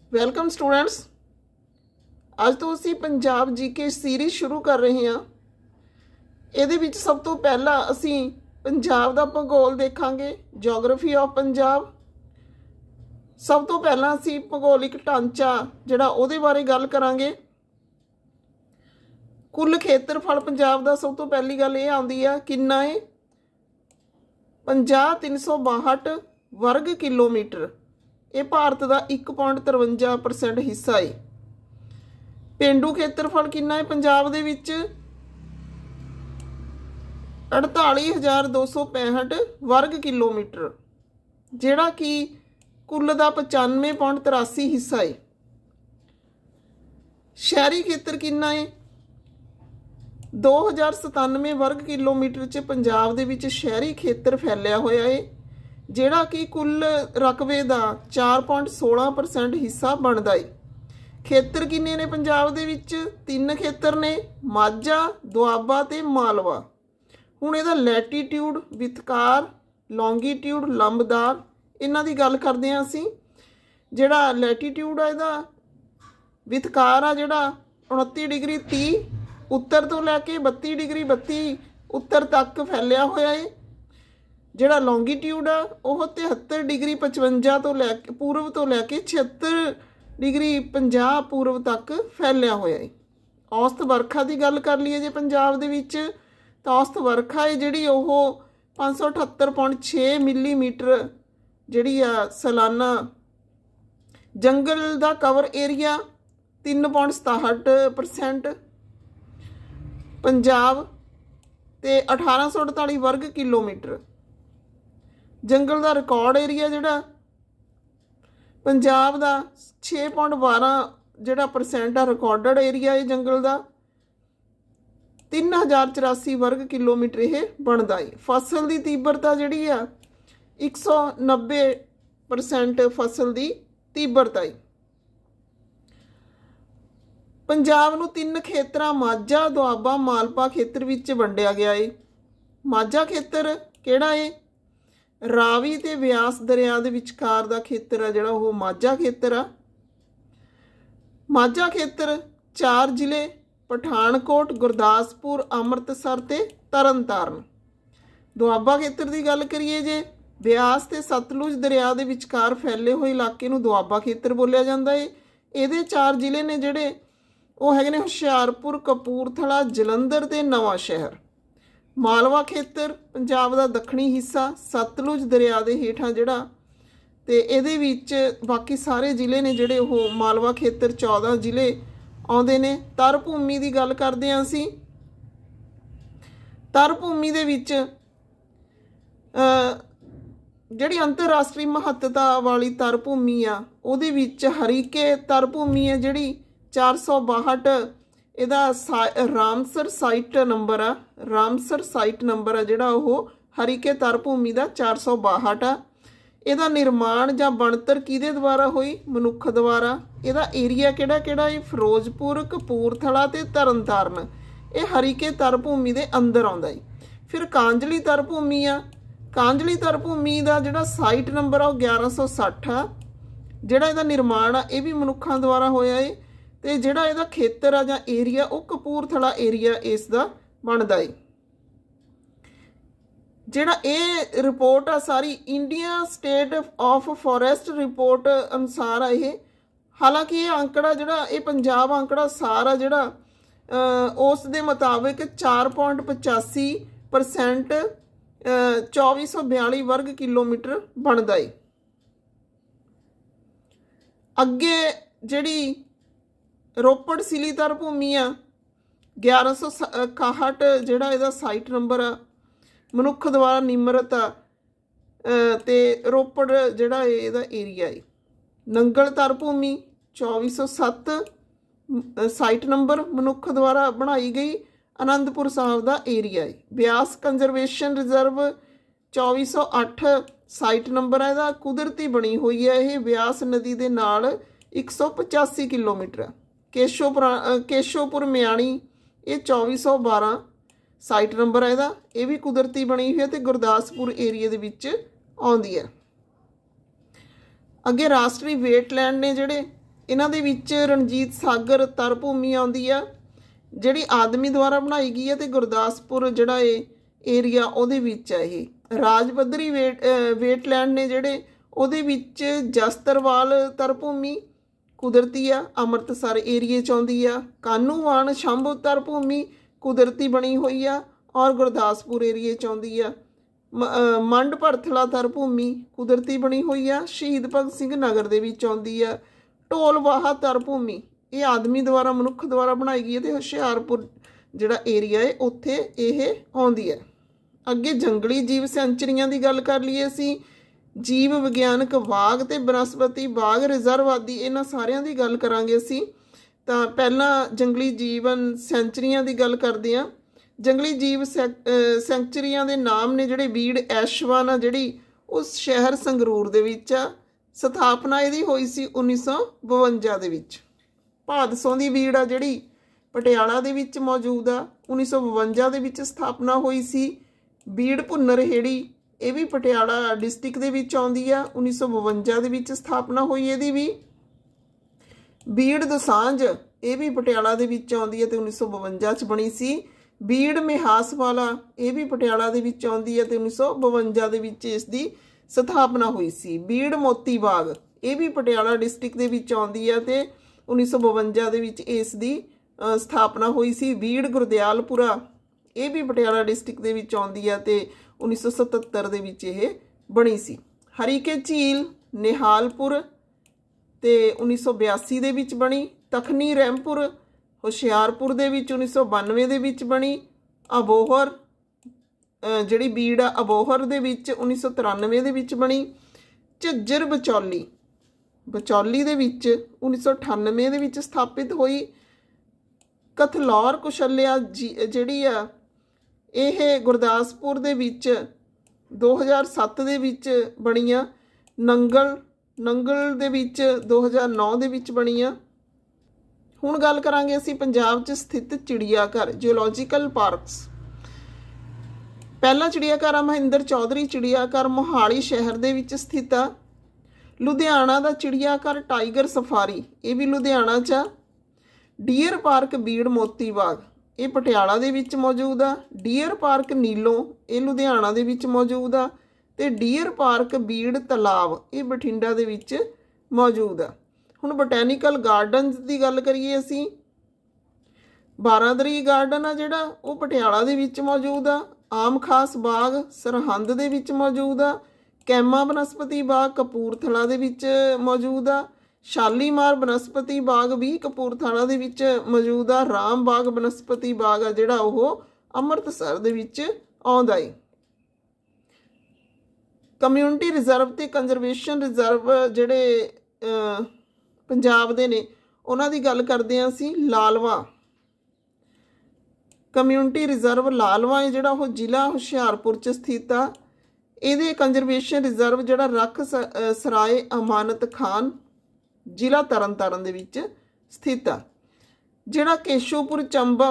Welcome students. ਅੱਜ ਤੋਂ ਅਸੀਂ ਪੰਜਾਬ ਜੀਕੇ ਸੀਰੀਜ਼ ਸ਼ੁਰੂ ਕਰ ਰਹੇ ਹਾਂ। ਇਹਦੇ ਵਿੱਚ ਸਭ ਤੋਂ ਪਹਿਲਾਂ ਅਸੀਂ ਪੰਜਾਬ ਦਾ ਭੂਗੋਲ ਦੇਖਾਂਗੇ, ਜੀਓਗ੍ਰਾਫੀ ਆਫ ਪੰਜਾਬ। ਸਭ ਤੋਂ ਪਹਿਲਾਂ ਅਸੀਂ ਭੂਗੋਲਿਕ ਢਾਂਚਾ ਜਿਹੜਾ ਉਹਦੇ ਬਾਰੇ ਗੱਲ ਕਰਾਂਗੇ। ਕੁੱਲ ਖੇਤਰਫਲ ਪੰਜਾਬ ਦਾ ਸਭ ਤੋਂ ਪਹਿਲੀ ਗੱਲ ਇਹ ਆਉਂਦੀ ਆ, ਕਿੰਨਾ ਹੈ? 50,362 ਵਰਗ ਕਿਲੋਮੀਟਰ। ਇਹ ਭਾਰਤ ਦਾ 1.53% ਹਿੱਸਾ ਹੈ। ਪੇਂਡੂ ਖੇਤਰਫਲ ਕਿੰਨਾ ਹੈ ਪੰਜਾਬ ਦੇ ਵਿੱਚ? 48,265 ਵਰਗ ਕਿਲੋਮੀਟਰ, ਜਿਹੜਾ ਕਿ ਕੁੱਲ ਦਾ 95.83 ਹਿੱਸਾ ਹੈ। ਸ਼ਹਿਰੀ ਖੇਤਰ ਕਿੰਨਾ ਹੈ? 2,097 ਵਰਗ ਕਿਲੋਮੀਟਰ 'ਚ ਪੰਜਾਬ ਦੇ ਵਿੱਚ ਸ਼ਹਿਰੀ ਖੇਤਰ ਫੈਲਿਆ ਹੋਇਆ ਹੈ, ਜਿਹੜਾ ਕਿ ਕੁੱਲ ਰਕਬੇ ਦਾ 4.16% ਹਿੱਸਾ ਬਣਦਾ ਹੈ। ਖੇਤਰ ਕਿੰਨੇ ਨੇ ਪੰਜਾਬ ਦੇ ਵਿੱਚ? 3 ਖੇਤਰ ਨੇ, ਮਾਝਾ, ਦੁਆਬਾ ਤੇ ਮਾਲਵਾ। ਹੁਣ ਇਹਦਾ ਲੈਟੀਟਿਊਡ, ਵਿਤਕਾਰ, ਲੌਂਗੀਟਿਊਡ, ਲੰਬਦਾਰ, ਇਹਨਾਂ ਦੀ ਗੱਲ ਕਰਦੇ ਹਾਂ ਅਸੀਂ। ਜਿਹੜਾ ਲੈਟੀਟਿਊਡ ਆ, ਇਹਦਾ ਵਿਤਕਾਰ ਆ ਜਿਹੜਾ 29 ਡਿਗਰੀ 30 ਉੱਤਰ ਤੋਂ ਲੈ ਕੇ 32 ਡਿਗਰੀ 32 ਉੱਤਰ ਤੱਕ ਫੈਲਿਆ ਹੋਇਆ ਹੈ। ਜਿਹੜਾ ਲੌਂਗੀਟਿਊਡ ਆ ਉਹ 73 ਡਿਗਰੀ 55 ਤੋਂ ਲੈ ਕੇ ਪੂਰਬ ਤੋਂ ਲੈ ਕੇ 76 ਡਿਗਰੀ 50 ਪੂਰਬ ਤੱਕ ਫੈਲਿਆ ਹੋਇਆ ਹੈ। ਔਸਤ ਵਰਖਾ ਦੀ ਗੱਲ ਕਰ ਲਈਏ ਜੇ ਪੰਜਾਬ ਦੇ ਵਿੱਚ, ਤਾਂ ਔਸਤ ਵਰਖਾ ਹੈ ਜਿਹੜੀ ਉਹ 578.6 ਮਿਲੀਮੀਟਰ ਜਿਹੜੀ ਆ ਸਾਲਾਨਾ। ਜੰਗਲ ਦਾ ਕਵਰ ਏਰੀਆ 3.67%। ਪੰਜਾਬ ਤੇ 1848 ਵਰਗ ਕਿਲੋਮੀਟਰ। ਜੰਗਲ ਦਾ ਰਿਕਾਰਡ ਏਰੀਆ ਜਿਹੜਾ ਪੰਜਾਬ ਦਾ 6.12 ਜਿਹੜਾ % ਆ ਰਿਕਾਰਡਡ ਏਰੀਆ ਹੈ ਜੰਗਲ ਦਾ। 3,084 ਵਰਗ ਕਿਲੋਮੀਟਰ ਇਹ ਬਣਦਾ ਹੈ। ਫਸਲ ਦੀ ਤੀਬਰਤਾ ਜਿਹੜੀ ਆ 190% ਫਸਲ ਦੀ ਤੀਬਰਤਾ ਹੈ। ਪੰਜਾਬ ਨੂੰ 3 ਖੇਤਰਾਂ ਮਾਝਾ, ਦੁਆਬਾ, ਮਾਲਵਾ ਖੇਤਰ ਵਿੱਚ ਵੰਡਿਆ ਗਿਆ ਹੈ। ਮਾਝਾ ਖੇਤਰ ਕਿਹੜਾ ਹੈ? ਰਾਵੀ ਤੇ ਬਿਆਸ ਦਰਿਆ ਦੇ ਵਿਚਕਾਰ ਦਾ ਖੇਤਰ ਆ ਜਿਹੜਾ ਉਹ ਮਾਝਾ ਖੇਤਰ ਆ। ਮਾਝਾ ਖੇਤਰ 4 ਜ਼ਿਲ੍ਹੇ ਪਠਾਨਕੋਟ, ਗੁਰਦਾਸਪੁਰ, ਅੰਮ੍ਰਿਤਸਰ ਤੇ ਤਰਨਤਾਰਨ। ਦੁਆਬਾ ਖੇਤਰ ਦੀ ਗੱਲ ਕਰੀਏ ਜੇ, ਬਿਆਸ ਤੇ ਸਤਲੁਜ ਦਰਿਆ ਦੇ ਵਿਚਕਾਰ ਫੈਲੇ ਹੋਏ ਇਲਾਕੇ ਨੂੰ ਦੁਆਬਾ ਖੇਤਰ ਬੋਲਿਆ ਜਾਂਦਾ ਹੈ। ਇਹਦੇ 4 ਜ਼ਿਲ੍ਹੇ ਨੇ ਜਿਹੜੇ ਉਹ ਹੈਗੇ ਨੇ ਹੁਸ਼ਿਆਰਪੁਰ, ਕਪੂਰਥਲਾ, ਜਲੰਧਰ ਤੇ ਨਵਾਂ ਸ਼ਹਿਰ। ਮਾਲਵਾ ਖੇਤਰ ਪੰਜਾਬ ਦਾ ਦੱਖਣੀ ਹਿੱਸਾ, ਸਤਲੁਜ ਦਰਿਆ ਦੇ ਹੇਠਾਂ ਜਿਹੜਾ, ਤੇ ਇਹਦੇ ਵਿੱਚ ਬਾਕੀ ਸਾਰੇ ਜ਼ਿਲ੍ਹੇ ਨੇ ਜਿਹੜੇ ਉਹ ਮਾਲਵਾ ਖੇਤਰ 14 ਜ਼ਿਲ੍ਹੇ ਆਉਂਦੇ ਨੇ। ਤਰ ਭੂਮੀ ਦੀ ਗੱਲ ਕਰਦੇ ਹਾਂ ਅਸੀਂ। ਤਰ ਭੂਮੀ ਦੇ ਵਿੱਚ ਜਿਹੜੀ ਅੰਤਰਰਾਸ਼ਟਰੀ ਮਹੱਤਤਾ ਵਾਲੀ ਤਰ ਭੂਮੀ ਆ, ਉਹਦੇ ਵਿੱਚ ਹਰੀਕੇ ਤਰ ਭੂਮੀ ਹੈ ਜਿਹੜੀ 462, ਇਹਦਾ ਰਾਮਸਰ ਸਾਈਟ ਨੰਬਰ ਆ। ਰਾਮਸਰ ਸਾਈਟ ਨੰਬਰ ਆ ਜਿਹੜਾ ਉਹ ਹਰੀਕੇ ਤਰ ਭੂਮੀ ਦਾ 462 ਆ। ਇਹਦਾ ਨਿਰਮਾਣ ਜਾਂ ਬਣਤਰ ਕਿਹਦੇ ਦੁਆਰਾ ਹੋਈ? ਮਨੁੱਖ ਦੁਆਰਾ। ਇਹਦਾ ਏਰੀਆ ਕਿਹੜਾ ਕਿਹੜਾ ਹੈ? ਫਿਰੋਜ਼ਪੁਰ, ਕਪੂਰਥਲਾ ਤੇ ਤਰਨਤਾਰਨ। ਇਹ ਹਰੀਕੇ ਤਰ ਭੂਮੀ ਦੇ ਅੰਦਰ ਆਉਂਦਾ ਹੈ। ਫਿਰ ਕਾਂਜਲੀ ਤਰ ਭੂਮੀ ਆ। ਕਾਂਜਲੀ ਤਰ ਭੂਮੀ ਦਾ ਜਿਹੜਾ ਸਾਈਟ ਨੰਬਰ ਆ ਉਹ 1160 ਆ। ਜਿਹੜਾ ਇਹਦਾ ਨਿਰਮਾਣ ਆ ਇਹ ਵੀ ਮਨੁੱਖਾਂ ਦੁਆਰਾ ਹੋਇਆ ਹੈ। ਤੇ ਜਿਹੜਾ ਇਹਦਾ ਖੇਤਰ ਆ ਜਾਂ ਏਰੀਆ ਉਹ ਕਪੂਰਥਲਾ ਏਰੀਆ ਇਸ ਦਾ ਬਣਦਾ ਹੈ। ਜਿਹੜਾ ਇਹ ਰਿਪੋਰਟ ਆ ਸਾਰੀ India state of forest report ਅਨੁਸਾਰ ਆ ਇਹ। ਹਾਲਾਂਕਿ ਇਹ ਅੰਕੜਾ ਜਿਹੜਾ ਇਹ ਪੰਜਾਬ ਅੰਕੜਾ ਸਾਰਾ ਜਿਹੜਾ ਉਸ ਦੇ ਮੁਤਾਬਿਕ 4.85% 2442 ਵਰਗ ਕਿਲੋਮੀਟਰ ਬਣਦਾ ਹੈ। ਅੱਗੇ ਜਿਹੜੀ ਰੋਪੜ ਸਿਲੀ ਤਰ ਭੂਮੀ ਆ 1161 ਜਿਹੜਾ ਇਹਦਾ ਸਾਈਟ ਨੰਬਰ ਆ, ਮਨੁੱਖ ਦੁਆਰਾ ਨਿਰਮਿਤ ਆ। ਤੇ ਰੋਪੜ ਜਿਹੜਾ ਇਹਦਾ ਏਰੀਆ ਹੈ। ਨੰਗਲ ਤਰ ਭੂਮੀ 2407 ਸਾਈਟ ਨੰਬਰ, ਮਨੁੱਖ ਦੁਆਰਾ ਬਣਾਈ ਗਈ, ਆਨੰਦਪੁਰ ਸਾਹਿਬ ਦਾ ਏਰੀਆ ਹੈ। Beas conservation reserve 2408 site number ਹੈ ਇਹਦਾ, ਕੁਦਰਤੀ ਬਣੀ ਹੋਈ ਹੈ ਇਹ ਬਿਆਸ ਨਦੀ ਦੇ ਨਾਲ 185 ਕਿਲੋਮੀਟਰ। ਕੇਸ਼ੋਪੁਰ ਮਿਆਣੀ ਇਹ 2412 ਸਾਈਟ ਨੰਬਰ ਹੈ ਇਹਦਾ, ਇਹ ਵੀ ਕੁਦਰਤੀ ਬਣੀ ਹੋਈ ਹੈ ਤੇ ਗੁਰਦਾਸਪੁਰ ਏਰੀਏ ਦੇ ਵਿੱਚ ਆਉਂਦੀ ਹੈ। ਅੱਗੇ ਰਾਸ਼ਟਰੀ ਵੇਟਲੈਂਡ ਨੇ ਜਿਹੜੇ ਇਹਨਾਂ ਦੇ ਵਿੱਚ ਰਣਜੀਤ ਸਾਗਰ ਤਰ ਭੂਮੀ ਆਉਂਦੀ ਆ ਜਿਹੜੀ ਆਦਮੀ ਦੁਆਰਾ ਬਣਾਈ ਗਈ ਹੈ, ਤੇ ਗੁਰਦਾਸਪੁਰ ਜਿਹੜਾ ਇਹ ਏਰੀਆ ਉਹਦੇ ਵਿੱਚ ਹੈ। ਇਹ ਰਾਜ ਪੱਧਰੀ ਵੇਟਲੈਂਡ ਨੇ ਜਿਹੜੇ ਉਹਦੇ ਵਿੱਚ ਜਸਤਰਵਾਲ ਤਰ ਭੂਮੀ ਕੁਦਰਤੀ ਆ, ਅੰਮ੍ਰਿਤਸਰ ਏਰੀਏ 'ਚ ਆਉਂਦੀ ਆ। ਕਾਨੂੰਵਾਨ ਸ਼ੰਭੂ ਤਰ ਭੂਮੀ ਕੁਦਰਤੀ ਬਣੀ ਹੋਈ ਆ ਔਰ ਗੁਰਦਾਸਪੁਰ ਏਰੀਏ 'ਚ ਆਉਂਦੀ ਆ। ਮੰਡ ਭਰਥਲਾ ਤਰ ਭੂਮੀ ਕੁਦਰਤੀ ਬਣੀ ਹੋਈ ਆ, ਸ਼ਹੀਦ ਭਗਤ ਸਿੰਘ ਨਗਰ ਦੇ ਵਿੱਚ ਆਉਂਦੀ ਆ। ਢੋਲਵਾਹਾ ਤਰ ਭੂਮੀ ਇਹ ਆਦਮੀ ਦੁਆਰਾ ਮਨੁੱਖ ਦੁਆਰਾ ਬਣਾਈ ਗਈ ਹੈ, ਤੇ ਹੁਸ਼ਿਆਰਪੁਰ ਜਿਹੜਾ ਏਰੀਆ ਹੈ ਉੱਥੇ ਇਹ ਆਉਂਦੀ ਹੈ। ਅੱਗੇ ਜੰਗਲੀ ਜੀਵ ਸੈਂਚਰੀਆਂ ਦੀ ਗੱਲ ਕਰ ਲਈਏ ਅਸੀਂ। ਜੀਵ ਵਿਗਿਆਨਕ ਬਾਗ ਤੇ ਬਨਸਪਤੀ ਬਾਗ ਰਿਜ਼ਰਵ ਆਦਿ ਇਹਨਾਂ ਸਾਰਿਆਂ ਦੀ ਗੱਲ ਕਰਾਂਗੇ ਅਸੀਂ। ਤਾਂ ਪਹਿਲਾਂ ਜੰਗਲੀ ਜੀਵਨ ਸੈਂਚਰੀਆਂ ਦੀ ਗੱਲ ਕਰਦੇ ਹਾਂ। ਜੰਗਲੀ ਜੀਵ ਸੈਂਚਰੀਆਂ ਦੇ ਨਾਮ ਨੇ ਜਿਹੜੇ ਬੀੜ ਐਸ਼ਵਾਨ ਆ ਜਿਹੜੀ ਉਸ ਸ਼ਹਿਰ ਸੰਗਰੂਰ ਦੇ ਵਿੱਚ ਆ। ਸਥਾਪਨਾ ਇਹਦੀ ਹੋਈ ਸੀ 1952 ਦੇ ਵਿੱਚ। ਭਾਦਸੋਂ ਦੀ ਬੀੜ ਆ ਜਿਹੜੀ ਪਟਿਆਲਾ ਦੇ ਵਿੱਚ ਮੌਜੂਦ ਆ, 1952 ਦੇ ਵਿੱਚ ਸਥਾਪਨਾ ਹੋਈ ਸੀ। ਬੀੜ ਭੁੰਨਰਹੇੜੀ ਇਹ ਵੀ ਪਟਿਆਲਾ ਡਿਸਟ੍ਰਿਕਟ ਦੇ ਵਿੱਚ ਆਉਂਦੀ ਆ, 1952 ਦੇ ਵਿੱਚ ਸਥਾਪਨਾ ਹੋਈ ਇਹਦੀ ਵੀ। ਬੀੜ ਦੋਸਾਂਝ ਇਹ ਵੀ ਪਟਿਆਲਾ ਦੇ ਵਿੱਚ ਆਉਂਦੀ ਹੈ ਤੇ 1952 'ਚ ਬਣੀ ਸੀ। ਬੀੜ ਮਿਹਾਸ ਵਾਲਾ ਇਹ ਵੀ ਪਟਿਆਲਾ ਦੇ ਵਿੱਚ ਆਉਂਦੀ ਹੈ ਤੇ 1952 ਦੇ ਵਿੱਚ ਇਸ ਦੀ ਸਥਾਪਨਾ ਹੋਈ ਸੀ। ਬੀੜ ਮੋਤੀ ਬਾਗ ਇਹ ਵੀ ਪਟਿਆਲਾ ਡਿਸਟ੍ਰਿਕਟ ਦੇ ਵਿੱਚ ਆਉਂਦੀ ਹੈ ਤੇ 1952 ਦੇ ਵਿੱਚ ਇਸ ਦੀ ਸਥਾਪਨਾ ਹੋਈ ਸੀ। ਬੀੜ ਗੁਰਦਿਆਲਪੁਰਾ ਇਹ ਵੀ ਪਟਿਆਲਾ ਡਿਸਟ੍ਰਿਕਟ ਦੇ ਵਿੱਚ ਆਉਂਦੀ ਹੈ ਤੇ 1977 ਦੇ ਵਿੱਚ ਇਹ ਬਣੀ ਸੀ। ਹਰੀਕੇ ਝੀਲ ਨਿਹਾਲਪੁਰ ਤੇ 1982 ਦੇ ਵਿੱਚ ਬਣੀ। ਤਖਨੀ ਰਹਿਮਪੁਰ ਹੁਸ਼ਿਆਰਪੁਰ ਦੇ ਵਿੱਚ 1992 ਦੇ ਵਿੱਚ ਬਣੀ। ਅਬੋਹਰ ਜਿਹੜੀ ਬੀੜ ਆ ਅਬੋਹਰ ਦੇ ਵਿੱਚ 1993 ਦੇ ਵਿੱਚ ਬਣੀ। ਝੱਜਰ ਬਚੌਲੀ ਦੇ ਵਿੱਚ 1998 ਦੇ ਵਿੱਚ ਸਥਾਪਿਤ ਹੋਈ। ਕਥਲੌਰ ਕੁਸ਼ਲਿਆ ਜਿਹੜੀ ਆ ਇਹ ਗੁਰਦਾਸਪੁਰ ਦੇ ਵਿੱਚ 2007 ਦੇ ਵਿੱਚ ਬਣੀ ਆ। ਨੰਗਲ ਦੇ ਵਿੱਚ 2009 ਦੇ ਵਿੱਚ ਬਣੀ ਆ। ਹੁਣ ਗੱਲ ਕਰਾਂਗੇ ਅਸੀਂ ਪੰਜਾਬ 'ਚ ਸਥਿਤ ਚਿੜੀਆਘਰ ਜੂਲੋਜੀਕਲ ਪਾਰਕਸ। ਪਹਿਲਾ ਚਿੜੀਆਘਰ ਆ ਮਹਿੰਦਰ ਚੌਧਰੀ ਚਿੜੀਆਘਰ ਮੋਹਾਲੀ ਸ਼ਹਿਰ ਦੇ ਵਿੱਚ ਸਥਿਤ ਆ। ਲੁਧਿਆਣਾ ਦਾ ਚਿੜੀਆਘਰ ਟਾਈਗਰ ਸਫਾਰੀ ਇਹ ਵੀ ਲੁਧਿਆਣਾ 'ਚ ਆ। ਡੀਅਰ ਪਾਰਕ ਬੀੜ ਮੋਤੀ ਬਾਗ ਇਹ ਪਟਿਆਲਾ ਦੇ ਵਿੱਚ ਮੌਜੂਦ ਆ। ਡੀਅਰ ਪਾਰਕ ਨੀਲੋਂ ਇਹ ਲੁਧਿਆਣਾ ਦੇ ਵਿੱਚ ਮੌਜੂਦ ਆ ਤੇ ਡੀਅਰ ਪਾਰਕ ਬੀੜ ਤਲਾਬ ਇਹ ਬਠਿੰਡਾ ਦੇ ਵਿੱਚ ਮੌਜੂਦ ਆ। ਹੁਣ ਬੋਟੈਨੀਕਲ ਗਾਰਡਨਸ ਦੀ ਗੱਲ ਕਰੀਏ ਅਸੀਂ। ਬਾਰਾਦਰੀ ਗਾਰਡਨ ਆ ਜਿਹੜਾ ਉਹ ਪਟਿਆਲਾ ਦੇ ਵਿੱਚ ਮੌਜੂਦ ਆ। ਆਮ ਖਾਸ ਬਾਗ ਸਰਹੰਦ ਦੇ ਵਿੱਚ ਮੌਜੂਦ ਆ। ਕੈਮਾ ਬਨਸਪਤੀ ਬਾਗ ਕਪੂਰਥਲਾ ਦੇ ਵਿੱਚ ਮੌਜੂਦ ਆ। ਸ਼ਾਲੀਮਾਰ ਬਨਸਪਤੀ ਬਾਗ ਵੀ ਕਪੂਰਥਲਾ ਦੇ ਵਿੱਚ ਮੌਜੂਦ ਆ। ਰਾਮ ਬਾਗ ਬਨਸਪਤੀ ਬਾਗ ਆ ਜਿਹੜਾ ਉਹ ਅੰਮ੍ਰਿਤਸਰ ਦੇ ਵਿੱਚ ਆਉਂਦਾ ਏ। ਕਮਿਊਨਿਟੀ ਰਿਜ਼ਰਵ ਤੇ ਕੰਜ਼ਰਵੇਸ਼ਨ ਰਿਜ਼ਰਵ ਜਿਹੜੇ ਪੰਜਾਬ ਦੇ ਨੇ ਉਹਨਾਂ ਦੀ ਗੱਲ ਕਰਦੇ ਹਾਂ ਅਸੀਂ। ਲਾਲਵਾ ਕਮਿਊਨਿਟੀ ਰਿਜ਼ਰਵ ਲਾਲਵਾ ਹੈ ਜਿਹੜਾ ਉਹ ਜ਼ਿਲ੍ਹਾ ਹੁਸ਼ਿਆਰਪੁਰ 'ਚ ਸਥਿਤ ਆ। ਇਹਦੇ ਕੰਜ਼ਰਵੇਸ਼ਨ ਰਿਜ਼ਰਵ ਜਿਹੜਾ ਰੱਖ ਸਰਾਏ ਅਮਾਨਤ ਖਾਨ ਜ਼ਿਲ੍ਹਾ ਤਰਨਤਾਰਨ ਦੇ ਵਿੱਚ ਸਥਿਤ ਆ। ਜਿਹੜਾ ਕੇਸ਼ੋਪੁਰ ਚੰਬਾ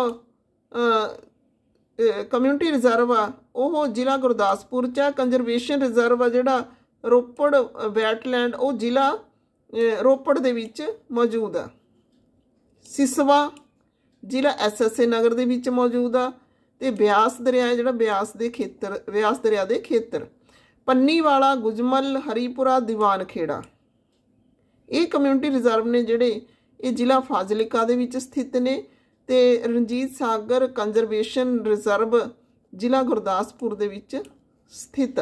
ਕਮਿਊਨਿਟੀ ਰਿਜ਼ਰਵ ਆ ਉਹ ਜ਼ਿਲ੍ਹਾ ਗੁਰਦਾਸਪੁਰ 'ਚ ਆ। ਕੰਜ਼ਰਵੇਸ਼ਨ ਰਿਜ਼ਰਵ ਆ ਜਿਹੜਾ ਰੋਪੜ ਵੈਟਲੈਂਡ ਉਹ ਜ਼ਿਲ੍ਹਾ ਰੋਪੜ ਦੇ ਵਿੱਚ ਮੌਜੂਦ ਆ। ਸਿਸਵਾ ਜ਼ਿਲ੍ਹਾ SSA ਨਗਰ ਦੇ ਵਿੱਚ ਮੌਜੂਦ ਆ। ਤੇ ਬਿਆਸ ਦਰਿਆ ਜਿਹੜਾ ਬਿਆਸ ਦਰਿਆ ਦੇ ਖੇਤਰ। ਪੰਨੀਵਾਲਾ ਗੁਜਮਲ ਹਰੀਪੁਰਾ ਦੀਵਾਨ ਖੇੜਾ ਇਹ ਕਮਿਊਨਿਟੀ ਰਿਜ਼ਰਵ ਨੇ ਜਿਹੜੇ ਇਹ ਜ਼ਿਲ੍ਹਾ ਫਾਜ਼ਿਲਕਾ ਦੇ ਵਿੱਚ ਸਥਿਤ ਨੇ। ਤੇ ਰਣਜੀਤ ਸਾਗਰ ਕੰਜ਼ਰਵੇਸ਼ਨ ਰਿਜ਼ਰਵ ਜ਼ਿਲ੍ਹਾ ਗੁਰਦਾਸਪੁਰ ਦੇ ਵਿੱਚ ਸਥਿਤ ਆ।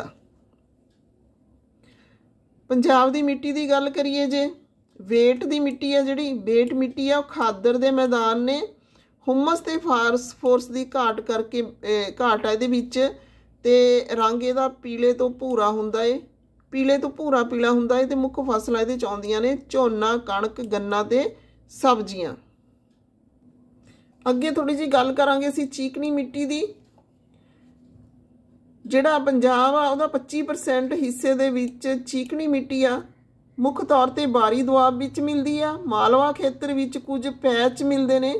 ਪੰਜਾਬ ਦੀ ਮਿੱਟੀ ਦੀ ਗੱਲ ਕਰੀਏ ਜੇ ਵੇਟ ਦੀ ਮਿੱਟੀ ਆ ਜਿਹੜੀ ਬੇਟ ਮਿੱਟੀ ਆ ਉਹ ਖਾਦਰ ਦੇ ਮੈਦਾਨ ਨੇ। ਹੁਮਸ ਤੇ ਫਾਸਫੋਰਸ ਦੀ ਘਾਟ ਆ ਇਹਦੇ ਵਿੱਚ ਤੇ ਰੰਗ ਇਹਦਾ ਪੀਲੇ ਤੋਂ ਭੂਰਾ ਹੁੰਦਾ ਏ। ਪੀਲੇ ਤੋਂ ਭੂਰਾ ਪੀਲਾ ਹੁੰਦਾ ਏ ਤੇ ਮੁੱਖ ਫਸਲਾਂ ਇਹਦੇ 'ਚ ਆਉਂਦੀਆਂ ਨੇ ਝੋਨਾ ਕਣਕ ਗੰਨਾ ਤੇ ਸਬਜ਼ੀਆਂ। ਅੱਗੇ ਥੋੜੀ ਜਿਹੀ ਗੱਲ ਕਰਾਂਗੇ ਅਸੀਂ ਚੀਕਣੀ ਮਿੱਟੀ ਦੀ। ਜਿਹੜਾ ਪੰਜਾਬ ਆ ਉਹਦਾ 25% ਹਿੱਸੇ ਦੇ ਵਿੱਚ ਚੀਕਣੀ ਮਿੱਟੀ ਆ। ਮੁੱਖ ਤੌਰ ਤੇ ਬਾਰੀ ਦੁਆਬ ਵਿੱਚ ਮਿਲਦੀ ਆ। ਮਾਲਵਾ ਖੇਤਰ ਵਿੱਚ ਕੁਝ ਪੈਚ ਮਿਲਦੇ ਨੇ।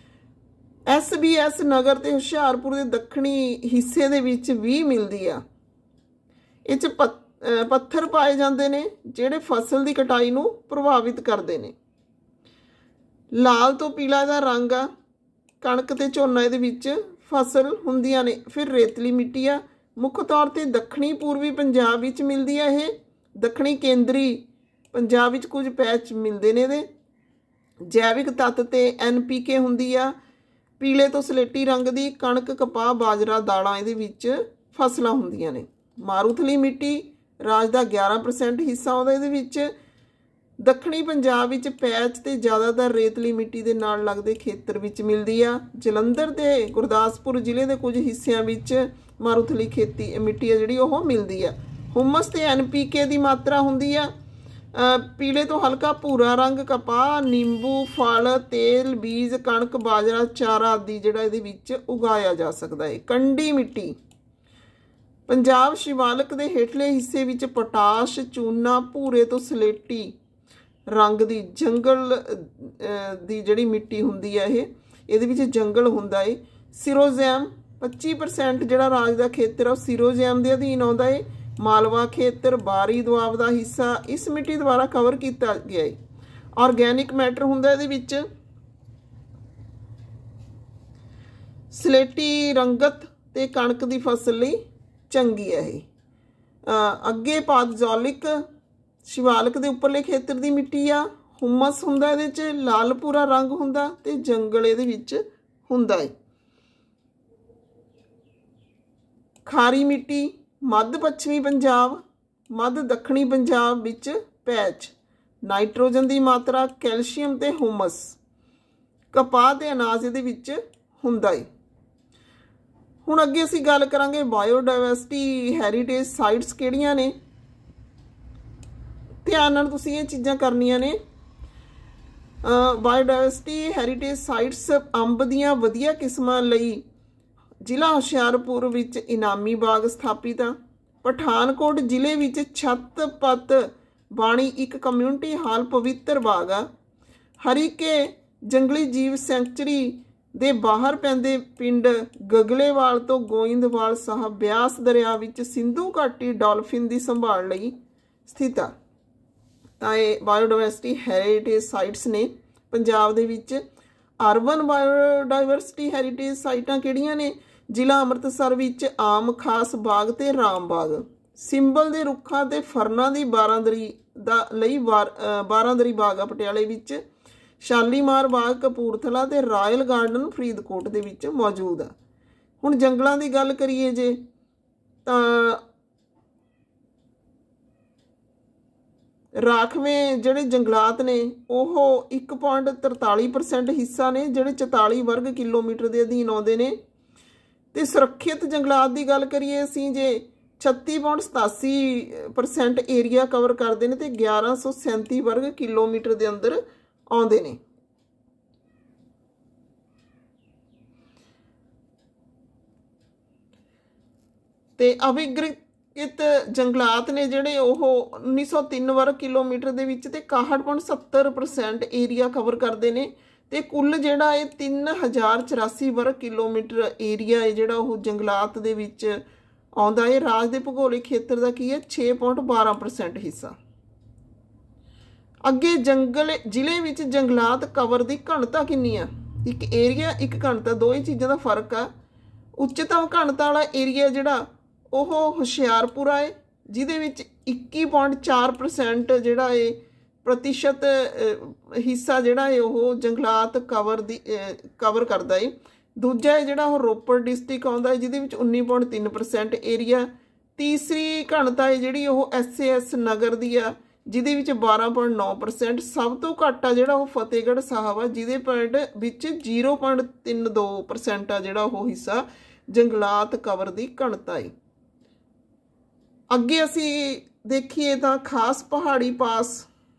SBS ਨਗਰ ਤੇ ਹੁਸ਼ਿਆਰਪੁਰ ਦੇ ਦੱਖਣੀ ਹਿੱਸੇ ਦੇ ਵਿੱਚ ਵੀ ਮਿਲਦੀ ਆ। ਇਹ 'ਚ ਪੱਥਰ ਪਾਏ ਜਾਂਦੇ ਨੇ ਜਿਹੜੇ ਫਸਲ ਦੀ ਕਟਾਈ ਨੂੰ ਪ੍ਰਭਾਵਿਤ ਕਰਦੇ ਨੇ। ਲਾਲ ਤੋਂ ਪੀਲਾ ਦਾ ਰੰਗ ਆ। ਕਣਕ ਤੇ ਝੋਨਾ ਇਹਦੇ ਵਿੱਚ ਫਸਲ ਹੁੰਦੀਆਂ ਨੇ। ਫਿਰ ਰੇਤਲੀ ਮਿੱਟੀ ਆ, ਮੁੱਖ ਤੌਰ ਤੇ ਦੱਖਣੀ ਪੂਰਬੀ ਪੰਜਾਬ ਵਿੱਚ ਮਿਲਦੀ ਆ। ਇਹ ਦੱਖਣੀ ਕੇਂਦਰੀ ਪੰਜਾਬ ਵਿੱਚ ਕੁਝ ਪੈਚ ਮਿਲਦੇ ਨੇ ਇਹਦੇ। ਜੈਵਿਕ ਤੱਤ ਤੇ NPK ਹੁੰਦੀ ਆ। ਪੀਲੇ ਤੋਂ ਸਲੇਟੀ ਰੰਗ ਦੀ ਕਣਕ, ਕਪਾਹ, ਬਾਜਰਾ, ਦਾਲਾਂ ਇਹਦੇ ਵਿੱਚ ਫਸਲਾਂ ਹੁੰਦੀਆਂ ਨੇ। ਮਾਰੂਥਲੀ ਮਿੱਟੀ ਰਾਜ ਦਾ 11% ਹਿੱਸਾ ਆਉਂਦਾ ਇਹਦੇ ਵਿੱਚ। ਦੱਖਣੀ ਪੰਜਾਬ ਵਿੱਚ ਪੈਚ ਤੇ ਜ਼ਿਆਦਾਤਰ ਰੇਤਲੀ ਮਿੱਟੀ ਦੇ ਨਾਲ ਲੱਗਦੇ ਖੇਤਰ ਵਿੱਚ ਮਿਲਦੀ ਆ। ਜਲੰਧਰ ਤੇ ਗੁਰਦਾਸਪੁਰ ਜ਼ਿਲ੍ਹੇ ਦੇ ਕੁਝ ਹਿੱਸਿਆਂ ਵਿੱਚ ਮਾਰੂਥਲੀ ਖੇਤੀ ਮਿੱਟੀ ਆ ਜਿਹੜੀ ਉਹ ਮਿਲਦੀ ਆ। ਹੁਮਸ ਤੇ NPK ਦੀ ਮਾਤਰਾ ਹੁੰਦੀ ਆ। ਪੀਲੇ ਤੋਂ ਹਲਕਾ ਭੂਰਾ ਰੰਗ ਕਪਾਹ, ਨਿੰਬੂ, ਫਲ, ਤੇਲ ਬੀਜ, ਕਣਕ, ਬਾਜਰਾ, ਚਾਰਾ ਆਦਿ ਜਿਹੜਾ ਇਹਦੇ ਵਿੱਚ ਉਗਾਇਆ ਜਾ ਸਕਦਾ ਹੈ। ਕੰਡੀ ਮਿੱਟੀ ਪੰਜਾਬ ਸ਼ਿਵਾਲਿਕ ਦੇ ਹੇਠਲੇ ਹਿੱਸੇ ਵਿੱਚ ਪੋਟਾਸ਼, ਚੂਨਾ, ਭੂਰੇ ਤੋਂ ਸਲੇਟੀ ਰੰਗ ਦੀ ਜੰਗਲ ਦੀ ਜਿਹੜੀ ਮਿੱਟੀ ਹੁੰਦੀ ਹੈ ਇਹਦੇ ਵਿੱਚ ਜੰਗਲ ਹੁੰਦਾ ਹੈ। ਸਿਰੋਜ਼ੈਮ 25% ਜਿਹੜਾ ਰਾਜ ਦਾ ਖੇਤਰ ਆ ਉਹ ਸਿਰੋਜ਼ੈਮ ਦੇ ਅਧੀਨ ਆਉਂਦਾ ਹੈ। ਮਾਲਵਾ ਖੇਤਰ ਬਾਰੀ ਦੁਆਬ ਦਾ ਹਿੱਸਾ ਇਸ ਮਿੱਟੀ ਦੁਆਰਾ ਕਵਰ ਕੀਤਾ ਗਿਆ ਹੈ। ਆਰਗੈਨਿਕ ਮੈਟਰ ਹੁੰਦਾ ਇਹਦੇ ਵਿੱਚ। ਸਲੇਟੀ ਰੰਗਤ ਤੇ ਕਣਕ ਦੀ ਫਸਲ ਲਈ ਚੰਗੀ ਹੈ ਇਹ। ਅੱਗੇ ਪਾਦਜ਼ੋਲਿਕ ਸ਼ਿਵਾਲਿਕ ਦੇ ਉੱਪਰਲੇ ਖੇਤਰ ਦੀ ਮਿੱਟੀ ਆ। ਹੁਮਸ ਹੁੰਦਾ ਇਹਦੇ 'ਚ, ਲਾਲ ਭੂਰਾ ਰੰਗ ਹੁੰਦਾ ਤੇ ਜੰਗਲ ਇਹਦੇ ਵਿੱਚ ਹੁੰਦਾ ਹੈ। ਖਾਰੀ ਮਿੱਟੀ ਮੱਧ ਪੱਛਮੀ ਪੰਜਾਬ, ਮੱਧ ਦੱਖਣੀ ਪੰਜਾਬ ਵਿੱਚ ਪੈਚ। ਨਾਈਟ੍ਰੋਜਨ ਦੀ ਮਾਤਰਾ, ਕੈਲਸ਼ੀਅਮ ਤੇ ਹੁਮਸ। ਕਪਾਹ ਤੇ ਅਨਾਜ ਇਹਦੇ ਵਿੱਚ ਹੁੰਦਾ ਹੈ। ਹੁਣ ਅੱਗੇ ਅਸੀਂ ਗੱਲ ਕਰਾਂਗੇ ਬਾਇਓਡਾਇਵਰਸਿਟੀ ਹੈਰੀਟੇਜ ਸਾਈਟਸ ਕਿਹੜੀਆਂ ਨੇ। ਧਿਆਨ ਨਾਲ ਤੁਸੀਂ ਇਹ ਚੀਜ਼ਾਂ ਕਰਨੀਆਂ ਨੇ। ਬਾਇਓਡਾਇਵਰਸਿਟੀ ਹੈਰੀਟੇਜ ਸਾਈਟਸ ਅੰਬ ਦੀਆਂ ਵਧੀਆ ਕਿਸਮਾਂ ਲਈ ਜ਼ਿਲ੍ਹਾ ਹੁਸ਼ਿਆਰਪੁਰ ਵਿੱਚ ਇਨਾਮੀ ਬਾਗ ਸਥਾਪਿਤ ਆ। ਪਠਾਨਕੋਟ ਜ਼ਿਲ੍ਹੇ ਵਿੱਚ ਛੱਤਪਤ ਬਾਣੀ ਇੱਕ ਕਮਿਊਨਿਟੀ ਹਾਲ ਪਵਿੱਤਰ ਬਾਗ ਆ। ਹਰੀਕੇ ਜੰਗਲੀ ਜੀਵ ਸੈਂਚੁਰੀ ਦੇ ਬਾਹਰ ਪੈਂਦੇ ਪਿੰਡ ਗਗਲੇਵਾਲ ਤੋਂ ਗੋਇੰਦਵਾਲ ਸਾਹਿਬ ਬਿਆਸ ਦਰਿਆ ਵਿੱਚ ਸਿੰਧੂ ਘਾਟੀ ਡਾਲਫਿਨ ਦੀ ਸੰਭਾਲ ਲਈ ਸਥਿਤ ਆ। ਤਾਂ ਇਹ ਬਾਇਓਡਾਇਵਰਸਿਟੀ ਹੈਰੀਟੇਜ ਸਾਈਟਸ ਨੇ ਪੰਜਾਬ ਦੇ ਵਿੱਚ। ਅਰਬਨ ਬਾਇਓਡਾਇਵਰਸਿਟੀ ਹੈਰੀਟੇਜ ਸਾਈਟਾਂ ਕਿਹੜੀਆਂ ਨੇ। ਜ਼ਿਲ੍ਹਾ ਅੰਮ੍ਰਿਤਸਰ ਵਿੱਚ ਆਮ ਖਾਸ ਬਾਗ ਤੇ ਰਾਮ ਬਾਗ। ਸਿੰਬਲ ਦੇ ਰੁੱਖਾਂ ਤੇ ਫਰਨਾਂ ਦੀ ਬਾਰਾਂਦਰੀ ਦਾ ਲਈ ਬਾਰਾਂਦਰੀ ਬਾਗ ਆ ਪਟਿਆਲੇ ਵਿੱਚ। ਸ਼ਾਲੀਮਾਰ ਬਾਗ ਕਪੂਰਥਲਾ ਤੇ ਰਾਇਲ ਗਾਰਡਨ ਫਰੀਦਕੋਟ ਦੇ ਵਿੱਚ ਮੌਜੂਦ ਆ। ਹੁਣ ਜੰਗਲਾਂ ਦੀ ਗੱਲ ਕਰੀਏ ਜੇ ਤਾਂ ਰਾਖਵੇਂ ਜਿਹੜੇ ਜੰਗਲਾਤ ਨੇ ਉਹ 1.43% ਹਿੱਸਾ ਨੇ ਜਿਹੜੇ 44 ਵਰਗ ਕਿਲੋਮੀਟਰ ਦੇ ਅਧੀਨ ਆਉਂਦੇ ਨੇ। ਤੇ ਸੁਰੱਖਿਅਤ ਜੰਗਲਾਤ ਦੀ ਗੱਲ ਕਰੀਏ ਅਸੀਂ ਜੇ 36.87% ਏਰੀਆ ਕਵਰ ਕਰਦੇ ਨੇ ਤੇ 1137 ਵਰਗ ਕਿਲੋਮੀਟਰ ਦੇ ਅੰਦਰ ਆਉਂਦੇ ਨੇ। ਤੇ ਅਵਿਗ੍ਰਿਤ ਜੰਗਲਾਤ ਨੇ ਜਿਹੜੇ ਉਹ 1903 ਵਰਗ ਕਿਲੋਮੀਟਰ ਦੇ ਵਿੱਚ ਤੇ 61.70% ਏਰੀਆ ਕਵਰ ਕਰਦੇ ਨੇ। ਤੇ ਕੁੱਲ ਜਿਹੜਾ ਇਹ 3084 ਵਰਗ ਕਿਲੋਮੀਟਰ ਏਰੀਆ ਹੈ ਜਿਹੜਾ ਉਹ ਜੰਗਲਾਤ ਦੇ ਵਿੱਚ ਆਉਂਦਾ ਹੈ। ਰਾਜ ਦੇ ਭੂਗੋਲਿਕ ਖੇਤਰ ਦਾ ਕੀ ਹੈ 6.12% ਹਿੱਸਾ। ਅੱਗੇ ਜੰਗਲ ਜ਼ਿਲ੍ਹੇ ਵਿੱਚ ਜੰਗਲਾਤ ਕਵਰ ਦੀ ਘਣਤਾ ਕਿੰਨੀ ਆ। ਇੱਕ ਏਰੀਆ ਇੱਕ ਘਣਤਾ, ਦੋ ਹੀ ਚੀਜ਼ਾਂ ਦਾ ਫਰਕ ਆ। ਉੱਚਤਮ ਘਣਤਾ ਵਾਲਾ ਏਰੀਆ ਜਿਹੜਾ ਉਹ ਹੁਸ਼ਿਆਰਪੁਰ ਹੈ ਜਿਹਦੇ ਵਿੱਚ 21.4% ਜਿਹੜਾ ਹੈ ਪ੍ਰਤੀਸ਼ਤ ਹਿੱਸਾ ਜਿਹੜਾ ਹੈ ਉਹ ਜੰਗਲਾਤ ਕਵਰ ਕਰਦਾ ਹੈ। ਦੂਜਾ ਹੈ ਜਿਹੜਾ ਉਹ ਰੋਪੜ ਡਿਸਟ੍ਰਿਕਟ ਆਉਂਦਾ ਹੈ ਜਿਹਦੇ ਵਿੱਚ 19.3% ਏਰੀਆ। ਤੀਸਰੀ ਘਣਤਾ ਹੈ ਜਿਹੜੀ ਉਹ SAS ਨਗਰ ਦੀ ਆ ਜਿਹਦੇ ਵਿੱਚ 12.9%। ਸਭ ਤੋਂ ਘੱਟ ਆ ਜਿਹੜਾ ਉਹ ਫਤਿਹਗੜ੍ਹ ਸਾਹਿਬ ਆ ਜਿਹਦੇ ਪਿੰਡ ਵਿੱਚ 0.32% ਆ ਜਿਹੜਾ ਉਹ ਹਿੱਸਾ ਜੰਗਲਾਤ ਕਵਰ ਦੀ ਘਣਤਾ ਹੈ। ਅੱਗੇ ਅਸੀਂ ਦੇਖੀਏ ਤਾਂ ਖਾਸ ਪਹਾੜੀ ਪਾਸ,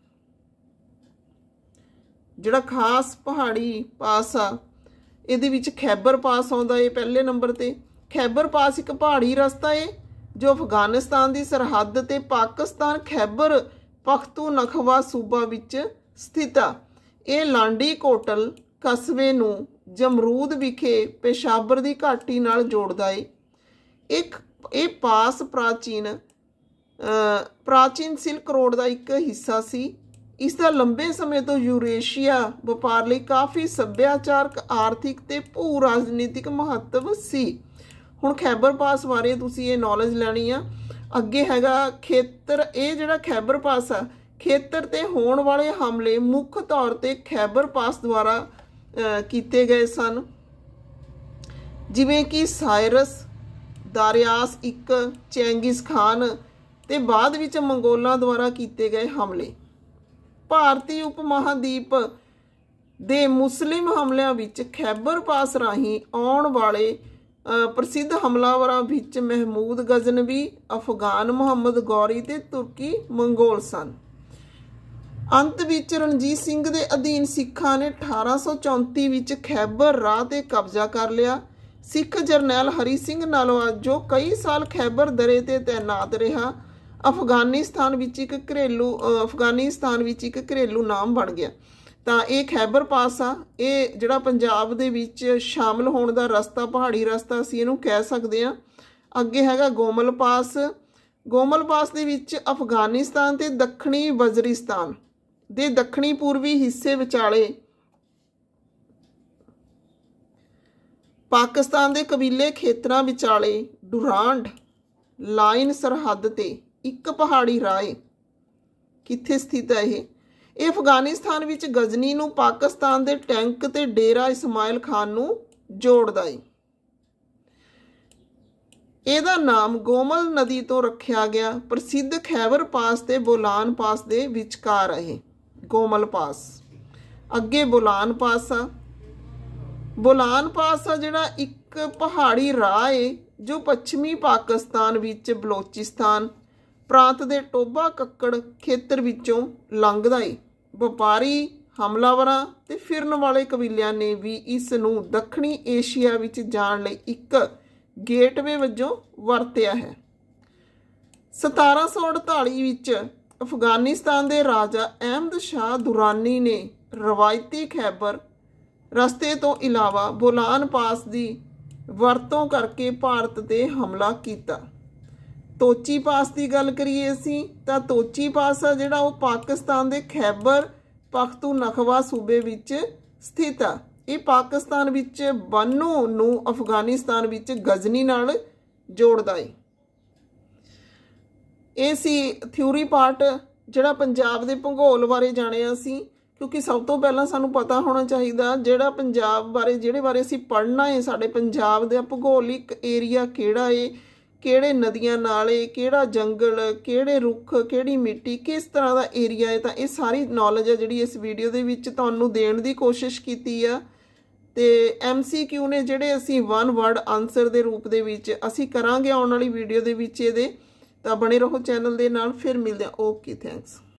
ਜਿਹੜਾ ਖਾਸ ਪਹਾੜੀ ਪਾਸ ਆ ਇਹਦੇ ਵਿੱਚ ਖੈਬਰ ਪਾਸ ਆਉਂਦਾ ਹੈ ਪਹਿਲੇ ਨੰਬਰ ਤੇ। ਖੈਬਰ ਪਾਸ ਇੱਕ ਪਹਾੜੀ ਰਸਤਾ ਹੈ ਜੋ ਅਫਗਾਨਿਸਤਾਨ ਦੀ ਸਰਹੱਦ ਤੇ ਪਾਕਿਸਤਾਨ ਖੈਬਰ ਪਖਤੂਨਖਵਾ ਸੂਬਾ ਵਿੱਚ ਸਥਿਤ ਆ। ਇਹ ਲਾਂਡੀ ਕੋਟਲ ਕਸਬੇ ਨੂੰ ਜਮਰੂਦ ਵਿਖੇ ਪੇਸ਼ਾਵਰ ਦੀ ਘਾਟੀ ਨਾਲ ਜੋੜਦਾ ਹੈ। ਇਹ ਪਾਸ ਪ੍ਰਾਚੀਨ ਸਿਲਕ ਰੋਡ ਦਾ ਇੱਕ ਹਿੱਸਾ ਸੀ। इसका लंबे समय तो यूरेशिया ਵਪਾਰ ਲਈ ਕਾਫੀ ਸੱਭਿਆਚਾਰਕ ਆਰਥਿਕ ਤੇ ਭੂ ਰਾਜਨੀਤਿਕ ਮਹੱਤਵ ਸੀ। ਹੁਣ ਖੈਬਰ ਪਾਸ ਬਾਰੇ ਤੁਸੀਂ ਇਹ ਨੌਲੇਜ ਲੈਣੀ ਆ। ਅੱਗੇ ਹੈਗਾ ਖੇਤਰ। ਇਹ ਜਿਹੜਾ ਖੈਬਰ ਪਾਸ ਆ, ਖੇਤਰ ਤੇ ਹੋਣ ਵਾਲੇ ਹਮਲੇ ਮੁੱਖ ਤੌਰ ਤੇ ਖੈਬਰ ਪਾਸ ਦੁਆਰਾ ਕੀਤੇ ਗਏ ਸਨ, ਜਿਵੇਂ ਕਿ ਸਾਇਰਸ दारियास एक, चैंगिस खान ते बाद विच मंगोलों द्वारा किए गए हमले। भारतीय उप महादीप दे मुस्लिम हमलों विच खैबर पास राही आउण वाले प्रसिद्ध हमलावरां विच महमूद गजनवी, अफगान मुहम्मद गौरी ते तुर्की मंगोल सन। अंत विच रणजीत सिंह दे अधीन सिखां ने 1834 विच खैबर राह ते कब्जा कर लिया। सिख जरनैल हरी सिंह नालवा जो कई साल खैबर दरे ते तैनात रहा, अफगानिस्तान विच एक घरेलू नाम बन गया। तो ये खैबर पास आ, ये जिहड़ा पंजाब दे विच शामिल होने का रस्ता, पहाड़ी रस्ता असीं इहनूं कह सकते हैं। अगे हैगा गोमल पास। गोमल पास दे विच अफगानिस्तान ते दक्षिणी वज़ीरिस्तान दे दक्षिणी पूर्वी हिस्से विचाले पाकिस्तान के कबीले खेतरां विचाले डुरांड लाइन सरहद ते एक पहाड़ी राह कित्थे स्थित है। ये अफगानिस्तान विच गजनी नूं पाकिस्तान के टैंक ते डेरा इस्माइल खान नूं जोड़दा है। ਇਹਦਾ नाम गोमल नदी तो रखा गया। प्रसिद्ध खैबर पास ते बोलान पास के विचकार है गोमल पास। अगे बोलान पास आ। बोलान पास आ जिहड़ा एक पहाड़ी राह है जो पश्चिमी पाकिस्तान विच बलोचिस्तान प्रांत के टोबा कक्कड़ खेतर विचों लंघदा है। व्यापारी हमलावरां ते फिरन वाले कबीलियां ने भी इस नूं दक्षिणी एशिया विच जाण लई एक गेटवे वजों वरतिया है। 1748 विच अफगानिस्तान के राजा अहमद शाह दुरानी ने रवायती खैबर रस्ते तो इलावा बोलान पास की वरतों करके भारत ते हमला किया। तोची पास की गल करिए असीं तां तोची पास आ जिहड़ा वो पाकिस्तान के खैबर पख्तूनख्वा सूबे विच स्थित आ। ये पाकिस्तान विच बन्नू नूं अफगानिस्तान विच गजनी नाल जोड़दा है। ये सी थ्योरी पार्ट जिहड़ा पंजाब दे भूगोल बारे जाणिया सी, क्योंकि सब तो पहला सानू पता होना चाहिए जिहड़ा पंजाब बारे जिहड़े बारे असीं पढ़ना है, साडे पंजाब दा भूगोलिक एरिया किहड़ा है, किहड़े नदियां नाले, किहड़ा जंगल, किहड़े रुख, किहड़ी मिट्टी, किस तरह का एरिया है। तो ये सारी नॉलेज है जिहड़ी इस वीडियो दे विच तुहानू देण दी कोशिश कीती है। ते MCQ ने जिहड़े असीं 1 वर्ड आंसर दे रूप दे विच असीं करांगे आउण वाली वीडियो दे विच। इहदे तां बने रहो चैनल दे नाल। फिर मिलदे हां। Okay, thanks.